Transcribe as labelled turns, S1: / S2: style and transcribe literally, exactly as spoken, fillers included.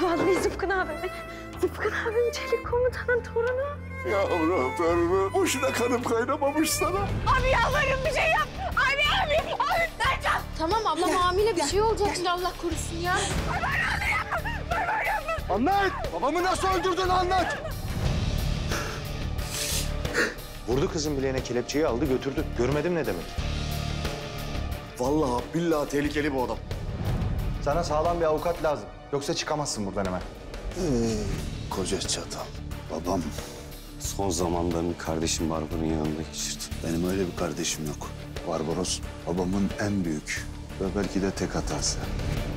S1: Vallahi Zıpkın abim. Zıpkın abim Çelik komutanın torunu.
S2: Yavrum torunu boşuna kanım kaynamamış sana.
S1: Abi yalvarırım bir şey yap. Abi abi abi Sercan.
S3: Tamam ablam hamile bir şey olacak şimdi Allah korusun ya.
S2: Anlat! Babamı nasıl öldürdün anlat!
S4: Vurdu kızın bileğine kelepçeyi aldı götürdü. Görmedim ne demek?
S2: Vallahi billahi tehlikeli bu adam.
S4: Sana sağlam bir avukat lazım. Yoksa çıkamazsın buradan hemen.
S2: Ee, koca çatal. Babam.
S5: Son zamanlarını kardeşim Barbar'ın yanında geçirdi.
S2: Benim öyle bir kardeşim yok. Barbaros babamın en büyük ve belki de tek hatası.